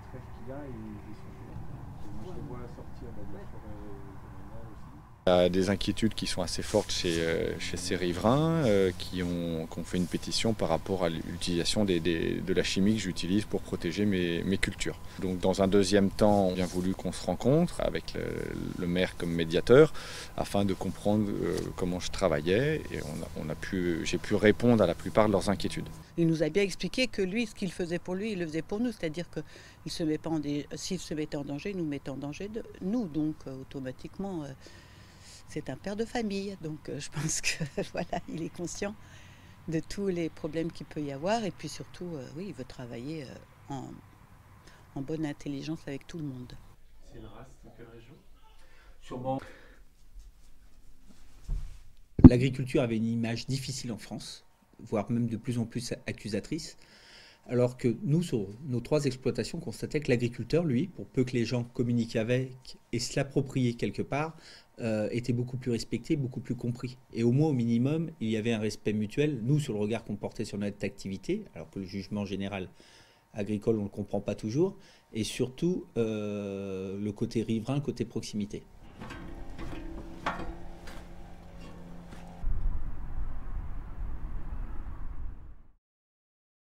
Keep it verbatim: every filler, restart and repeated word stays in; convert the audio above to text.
trèfle qu'il a, ils, ils sont bons. Et moi, je les vois sortir bah, de la forêt domaniale aussi. Il y a des inquiétudes qui sont assez fortes chez, euh, chez ces riverains euh, qui, ont, qui ont fait une pétition par rapport à l'utilisation des, des, de la chimie que j'utilise pour protéger mes, mes cultures. Donc dans un deuxième temps, on a bien voulu qu'on se rencontre avec le, le maire comme médiateur afin de comprendre euh, comment je travaillais et on a, on a pu, j'ai pu répondre à la plupart de leurs inquiétudes. Il nous a bien expliqué que lui, ce qu'il faisait pour lui, il le faisait pour nous. C'est-à-dire qu'il se met pas en dé... s'il se mettait en danger, il nous mettait en danger de nous. Donc euh, automatiquement... Euh, c'est un père de famille, donc euh, je pense que voilà, il est conscient de tous les problèmes qu'il peut y avoir et puis surtout, euh, oui, il veut travailler euh, en, en bonne intelligence avec tout le monde. C'est une race dans quelle région? Sûrement. L'agriculture avait une image difficile en France, voire même de plus en plus accusatrice, alors que nous, sur nos trois exploitations, constataient que l'agriculteur, lui, pour peu que les gens communiquent avec et se l'approprier quelque part, euh, était beaucoup plus respecté, beaucoup plus compris. Et au moins, au minimum, il y avait un respect mutuel, nous, sur le regard qu'on portait sur notre activité, alors que le jugement général agricole, on ne le comprend pas toujours, et surtout euh, le côté riverain, le côté proximité.